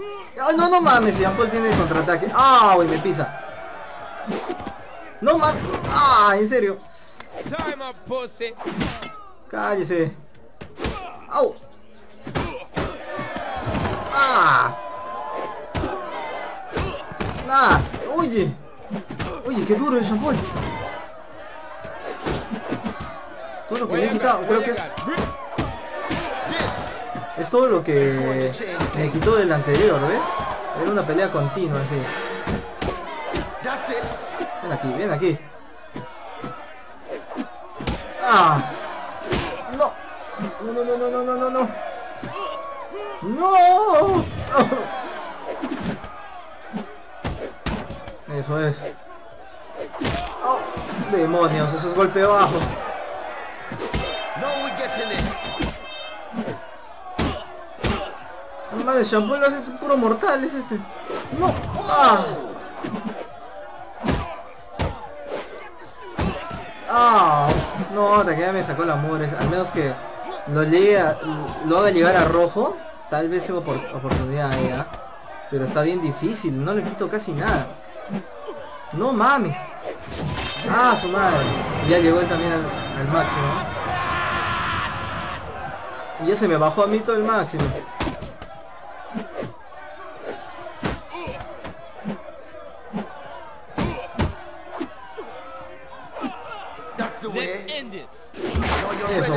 Ay, no, no mames, Jean Paul tiene contraataque. Ah, güey, me pisa. No mames. Ah, en serio. Time up, pussy. Cállese. Au. Ah. Nah. Oye. Oye, qué duro el Jean Paul. Todo lo que le he quitado, creo que es todo lo que me quitó del anterior, ¿ves? Era una pelea continua, así. Ven aquí, ven aquí. ¡Ah! ¡No! ¡No, no, no, no, no, no, no! ¡No! Eso es. ¡Oh! ¡Demonios! Eso es golpe bajo. No mames, Jean Paul lo hace puro mortal, es este. ¡No! ¡Ah! ¡Ah! No, hasta que ya me sacó la mugre. Al menos que lo haga llegar a rojo. Tal vez tengo oportunidad ahí, ¿eh? Pero está bien difícil, no le quito casi nada. No mames. Ah, su madre. Ya llegó él también al máximo. Y ya se me bajó a mí todo el máximo. Eso.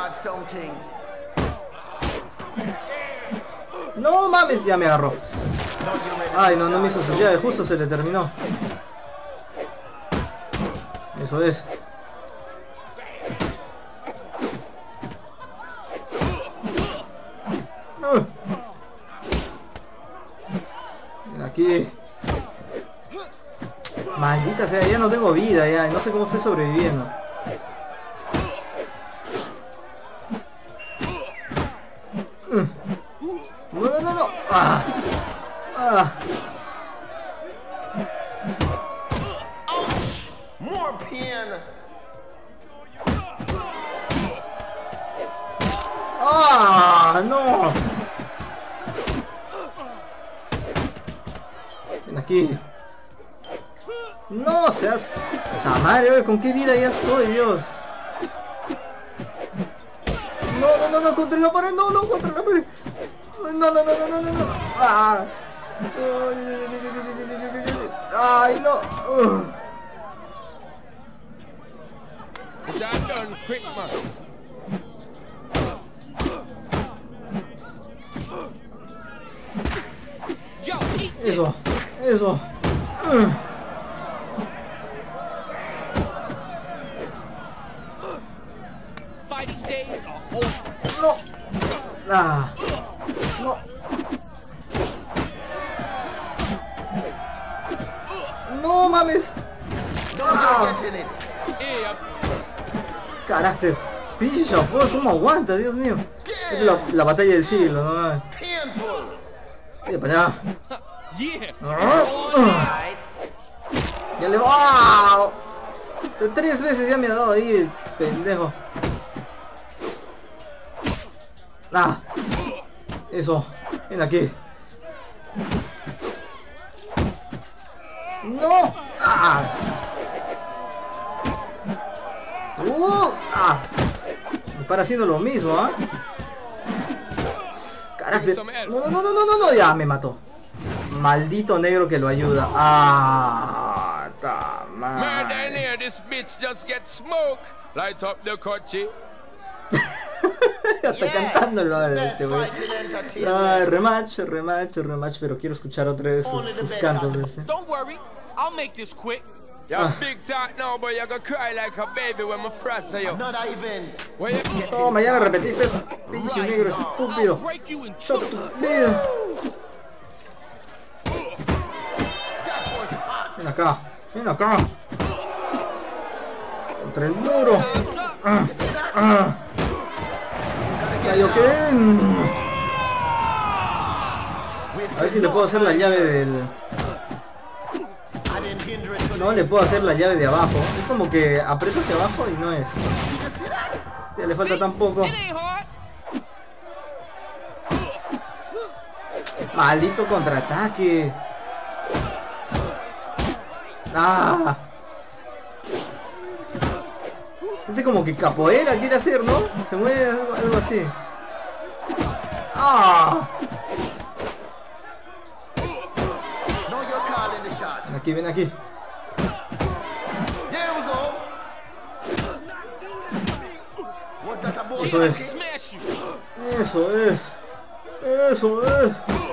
No mames, ya me agarró. Ay, no, no me hizo su llave, justo se le terminó. Eso es. Ven aquí. Maldita sea, ya no tengo vida ya, no sé cómo estoy sobreviviendo. No, no, no, no. Ah. Ah. Ah, no. Ven aquí. No seas. ¡Ta madre, con qué vida ya estoy, Dios! No, no, no, no, contra la pared, no, no, contra la pared. No, no, no, no, no, no, no. Ah. Ay, no. Done quick, man. Eso, eso. No. Ah. No. No mames. Ah. Carácter. Pinche Jean Paul, ¿cómo aguanta? Dios mío. Esta es la batalla del siglo, ¿no? Oye, para allá. Ya le va. 3 veces ya me ha dado ahí el pendejo. Ah. Eso. Ven aquí. No. Ah. Ah. Me para haciendo lo mismo, ¿ah? Carácter. No, no, no, no, no, no, ya me mató. Maldito negro que lo ayuda. Ah, ta madre. This bitch just get smoke. Light up the coche. Hasta cantándolo este güey. Ah, rematch, pero quiero escuchar otra vez sus cantos este. Don't worry, I'll make this quick. You're big talk now, but you're gonna cry like a baby when my frost say you. Not even. Toma, ya me repetiste eso. Pinche negro estúpido. Estúpido. Ven acá, ven acá. Contra el muro. Kaioken. A ver si le puedo hacer la llave del... No le puedo hacer la llave de abajo. Es como que aprieto hacia abajo y no es. Ya le falta tan poco. Maldito contraataque. Ah. Este como que capoeira quiere hacer, ¿no? Se mueve algo así. Ah. Ven aquí, ven aquí. Eso es. Eso es. Eso es.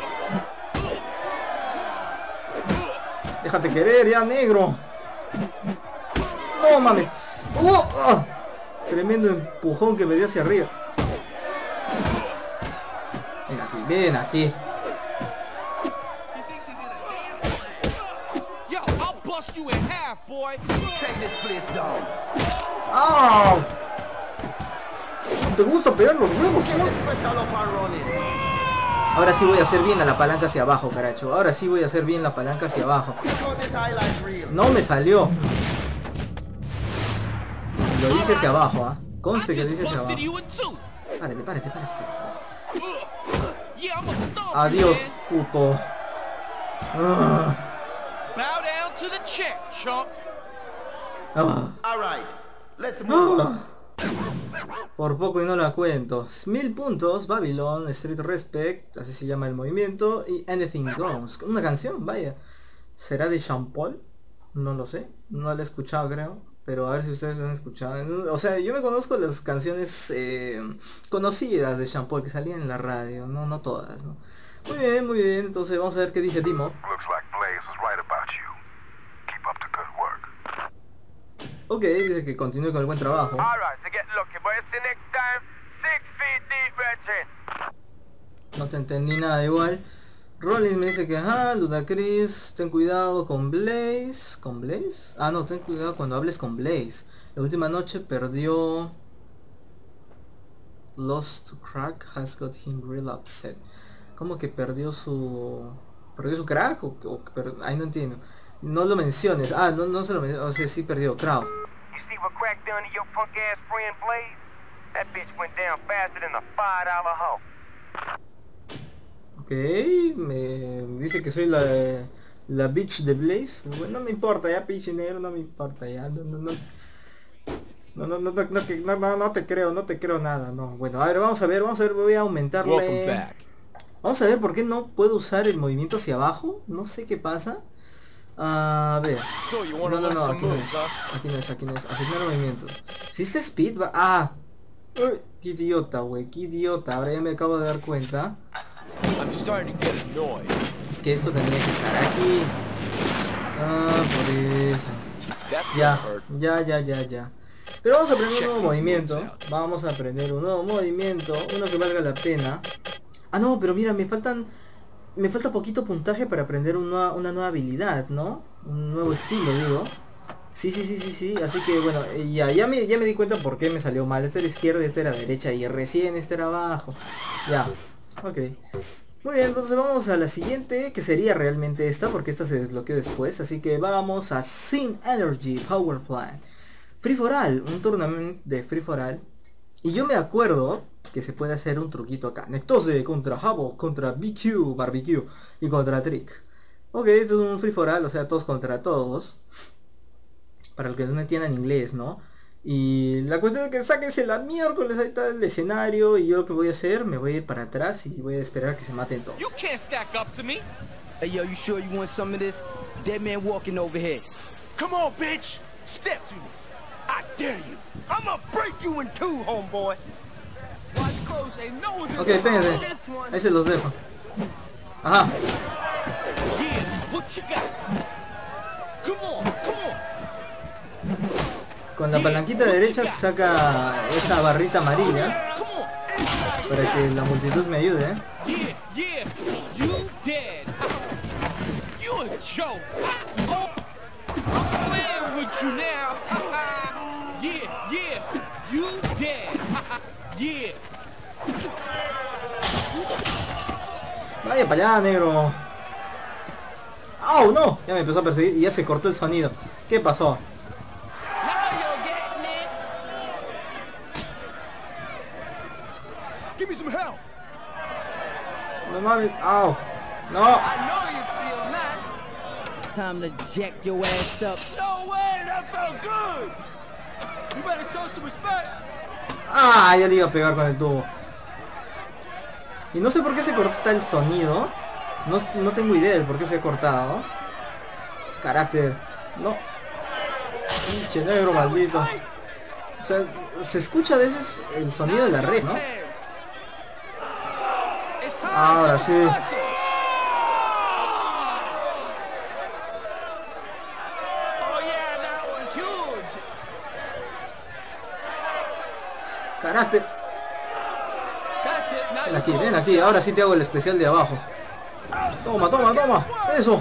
Déjate querer ya, negro. No mames. Tremendo empujón que me dio hacia arriba. Ven aquí, ven aquí. ¡Ah! ¿Te gusta pegar los huevos, no? Ahora sí voy a hacer bien a la palanca hacia abajo, caracho. Ahora sí voy a hacer bien la palanca hacia abajo. No me salió. Lo hice hacia abajo, ¿ah? Conste que lo hice hacia abajo. Párate. Adiós, puto. Por poco y no la cuento. 1000 puntos, Babylon, Street Respect, así se llama el movimiento, y Anything Goes. Una canción, vaya. ¿Será de Sean Paul? No lo sé, no la he escuchado creo, pero a ver si ustedes la han escuchado. O sea, yo me conozco las canciones conocidas de Sean Paul que salían en la radio, no todas, ¿no? Muy bien, entonces vamos a ver qué dice Timo. Ok, dice que continúe con el buen trabajo. No te entendí nada igual. Rollins me dice que Ludacris, ten cuidado con Blaze. ¿Con Blaze? Ah, no, ten cuidado cuando hables con Blaze. La última noche perdió. Lost to crack has got him real upset. ¿Cómo que perdió su crack? Ahí no entiendo. No lo menciones. Ah, no se lo menciones. O sea, sí perdió crack. Ok, me dice que soy la bitch de Blaze. Bueno, no me importa ya, pinche negro, no me importa ya. No te creo nada, no. Bueno, a ver, vamos a ver, voy a aumentarle. Vamos a ver por qué no puedo usar el movimiento hacia abajo. No sé qué pasa. A ver. No, aquí no es. Asignar movimiento. Si este speed va. Ah. Uy, qué idiota, güey, qué idiota. Ahora ya me acabo de dar cuenta que esto tenía que estar aquí. Por eso. Ya. Pero vamos a aprender un nuevo movimiento. Uno que valga la pena. Ah, no, pero mira, me falta poquito puntaje para aprender una nueva habilidad, ¿no? Un nuevo estilo, digo. Sí, así que bueno, ya me di cuenta por qué me salió mal. Este era izquierda, este era derecha y recién este era abajo. Ya, ok. Muy bien, entonces vamos a la siguiente, que sería realmente esta, porque esta se desbloqueó después. Así que vamos a Sin Energy Power Plant. Free for All, un tournament de Free for All. Y yo me acuerdo que se puede hacer un truquito acá. Nectose contra Havoc, contra BQ, Barbecue y contra Trick. Ok, esto es un Free for All, o sea, todos contra todos. Para los que no entiendan inglés, ¿no? Y la cuestión es que sáquense la miércoles, ahí está el escenario. Y yo lo que voy a hacer, me voy a ir para atrás y voy a esperar a que se maten todos. You can't stack up to me. Hey yo, you sure you want some of this? Dead man walking over here. Come on, bitch. Step to me. I dare you. I'ma break you in two, homeboy. Ok, espérense. Ahí se los dejo. Ajá. Con la palanquita derecha saca esa barrita amarilla para que la multitud me ayude, ¿eh? Vaya para allá, negro. ¡Oh, no! Ya me empezó a perseguir y ya se cortó el sonido. ¿Qué pasó? No mames. ¡Au! No. I know you feel that. Time to jack your ass up. No way, that felt good. You better show some respect. Ah, ya le iba a pegar con el tubo. Y no sé por qué se corta el sonido. No tengo idea de por qué se ha cortado. Carácter. No. Pinche negro maldito. O sea, se escucha a veces el sonido de la red, ¿no? Ahora sí. Carácter. Ven aquí, ahora sí te hago el especial de abajo. Toma, toma, toma. Eso.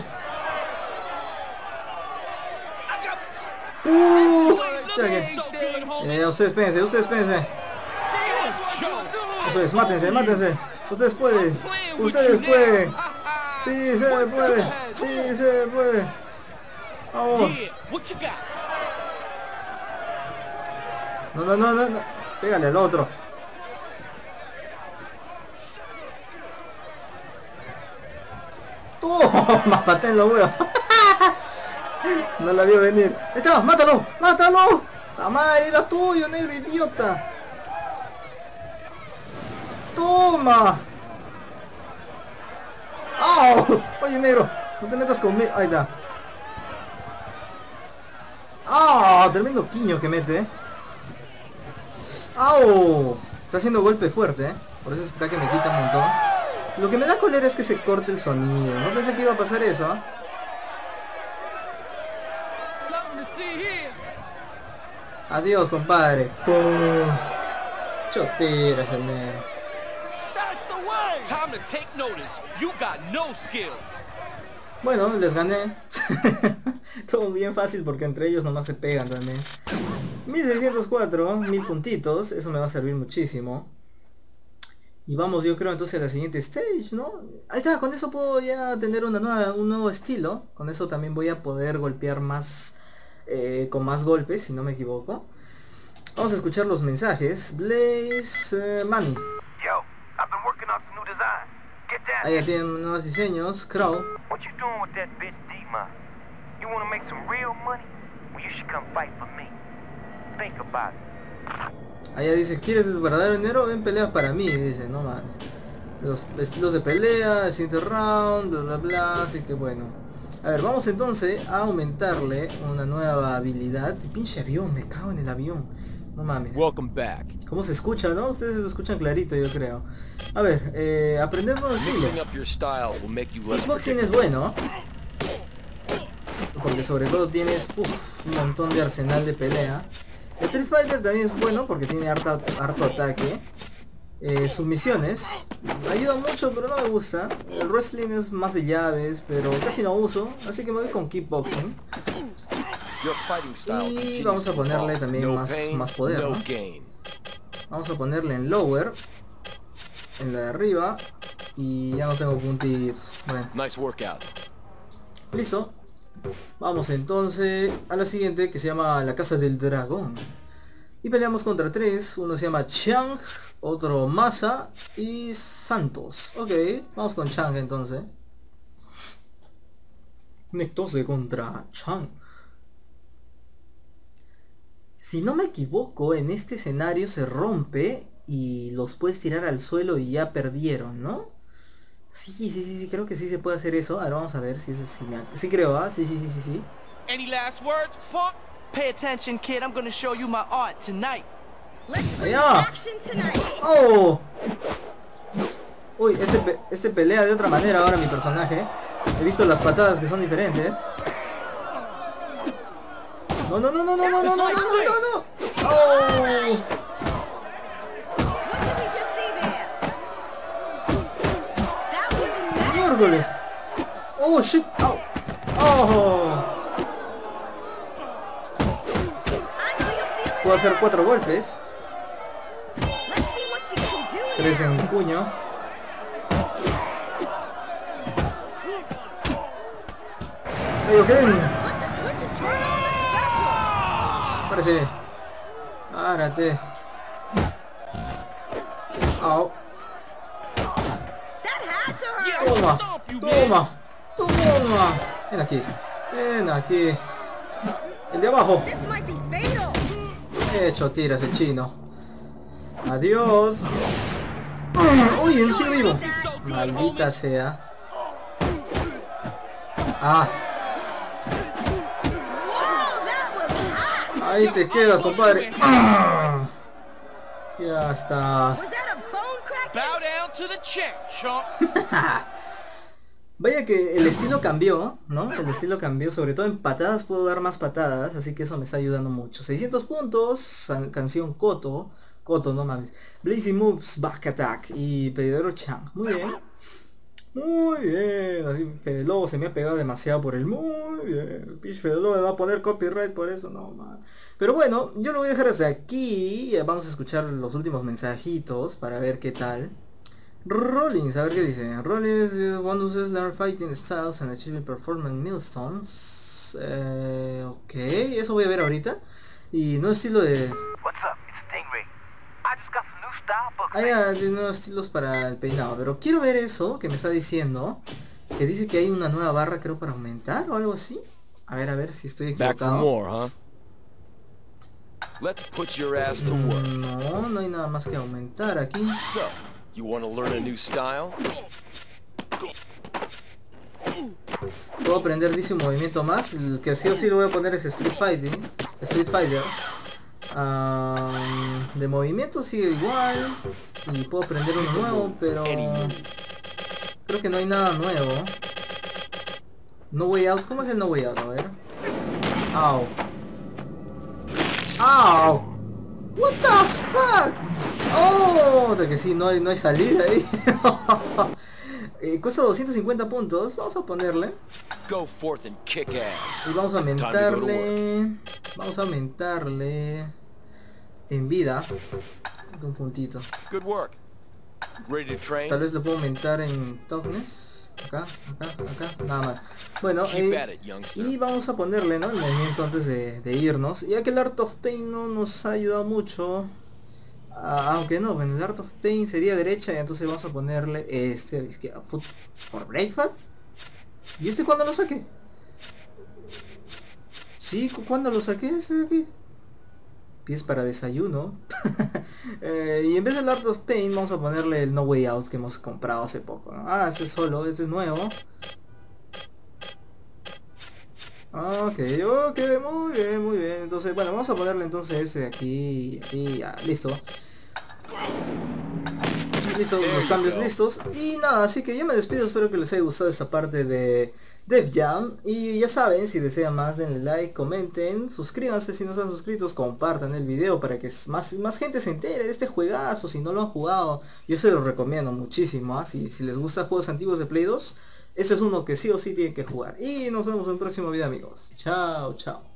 Ustedes espérense, ustedes espérense. Eso es, mátense, mátense. Ustedes pueden. Ustedes pueden. Sí, se puede. Sí, se puede. Vamos. No. Pégale al otro. Toma, paté en los huevos. No la vio venir. Ahí está, mátalo, mátalo. La madre, era tuyo, negro idiota. Toma. ¡Oh! Oye, negro, no te metas conmigo. Ahí está. ¡Ah! Tremendo quiño que mete. ¡Au! Está haciendo golpe fuerte, ¿eh? Por eso está que me quita un montón. Lo que me da cólera es que se corte el sonido. No pensé que iba a pasar eso, ¿eh? Adiós, compadre. ¡Pum! Choteras, el negro. Time to take notice. You got no skills. Bueno, les gané. Todo bien fácil porque entre ellos nomás se pegan también. 1604, 1000 puntitos. Eso me va a servir muchísimo. Y vamos, yo creo entonces a la siguiente stage, ¿no? Ahí está, con eso puedo ya tener un nuevo estilo. Con eso también voy a poder golpear más, con más golpes, si no me equivoco. Vamos a escuchar los mensajes. Blaze Money. Ahí ya tienen nuevos diseños. Crow. Allá dice, ¿quieres el verdadero dinero? Ven, pelea para mí. Dice, no mames. Los estilos de pelea, el siguiente round, bla bla bla. Así que bueno. A ver, vamos entonces a aumentarle una nueva habilidad. Pinche avión, me cago en el avión. No mames. Welcome back. ¿Cómo se escucha, no? Ustedes lo escuchan clarito, yo creo. A ver, aprender nuevo estilo. Kickboxing es bueno, porque sobre todo tienes un montón de arsenal de pelea. Street Fighter también es bueno porque tiene harto ataque. Submisiones ayudan mucho, pero no me gusta. El wrestling es más de llaves, pero casi no uso, así que me voy con kickboxing. Y vamos a ponerle también más poder, ¿no? Vamos a ponerle en lower, en la de arriba, y ya no tengo puntitos. Bueno. Listo. Vamos entonces a la siguiente, que se llama la Casa del Dragón. Y peleamos contra tres. Uno se llama Chang, otro Masa y Santos. Ok, vamos con Chang entonces. Nectose contra Chang. Si no me equivoco, en este escenario se rompe y los puedes tirar al suelo y ya perdieron, ¿no? Sí, creo que sí se puede hacer eso. Ahora vamos a ver si eso sí creo, ¿ah? Sí. Any last words, punk? Pay attention, kid. I'm gonna show you my art tonight. ¡Allá! ¡Oh! Uy, este pelea de otra manera ahora mi personaje. He visto las patadas que son diferentes. No. ¡Oh! ¡Miércoles! ¡Oh, shit! ¡Oh! ¡Oh! Puedo hacer 4 golpes. 3 en un puño. ¡Kaioken! Parece. Párate. Au. Toma. Toma. Toma. Ven aquí. Ven aquí. El de abajo. Hecho tiras el chino. Adiós. Uy, no sigo vivo. Maldita sea. Ah. Ahí te quedas, compadre. Ah. Ya está. Bow down to the champ, chump. Vaya que el estilo cambió, ¿no? El estilo cambió, sobre todo en patadas puedo dar más patadas, así que eso me está ayudando mucho. 600 puntos, canción Koto, no mames. Blazing Moves, Back Attack y Pedidero Chang. Muy bien. Muy bien, así Fede Lobo se me ha pegado demasiado por el muy bien. Pitch Fede Lobo me va a poner copyright por eso, no man. Pero bueno, yo lo voy a dejar hasta aquí. Vamos a escuchar los últimos mensajitos para ver qué tal. Rollins, a ver qué dice. Rollins, one uses learn fighting styles and achieve performance milestones. Ok, eso voy a ver ahorita. Y no estilo de... What's up? It's Stingray. I just got some new style books. De nuevos estilos para el peinado. Pero quiero ver eso que me está diciendo. Que dice que hay una nueva barra, creo, para aumentar o algo así. A ver si estoy equivocado. Let's put your ass to work. No hay nada más que aumentar aquí. So, you want to learn a new style? Puedo aprender, dice, un movimiento más. El que sí o sí lo voy a poner es Street Fighter. De movimiento sigue igual. Y puedo aprender uno nuevo, pero creo que no hay nada nuevo. No Way Out, ¿cómo es el No Way Out? A ver. Au. ¡Au! What the fuck? Oh, de que sí, no hay salida ahí. Cuesta 250 puntos. Vamos a ponerle. Go forth and kick ass. Y vamos a aumentarle. Vamos a aumentarle en vida un puntito. Good work. Ready to train? Tal vez lo puedo aumentar en toughness. Acá, nada más. Bueno, y vamos a ponerle, ¿no?, el movimiento antes de irnos. Ya que el Art of Pain no nos ha ayudado mucho. Aunque no, bueno, el Art of Pain sería derecha y entonces vamos a ponerle este a la izquierda. Food for breakfast. ¿Y este cuándo lo saqué? Sí, ¿cuándo lo saqué ese de aquí? Pies para desayuno. Y en vez del Art of Pain vamos a ponerle el No Way Out que hemos comprado hace poco, ¿no? Este es solo, este es nuevo. Ok, muy bien. Entonces, bueno, vamos a ponerle entonces ese de aquí, ya, listo. Listo, los cambios listos. Y nada, así que yo me despido, espero que les haya gustado esta parte de Def Jam. Y ya saben, si desean más, denle like, comenten, suscríbanse si no están suscritos, compartan el video para que más gente se entere de este juegazo. Si no lo han jugado, yo se los recomiendo muchísimo, ¿eh? Si les gustan juegos antiguos de Play 2, este es uno que sí o sí tienen que jugar. Y nos vemos en un próximo video, amigos. Chao.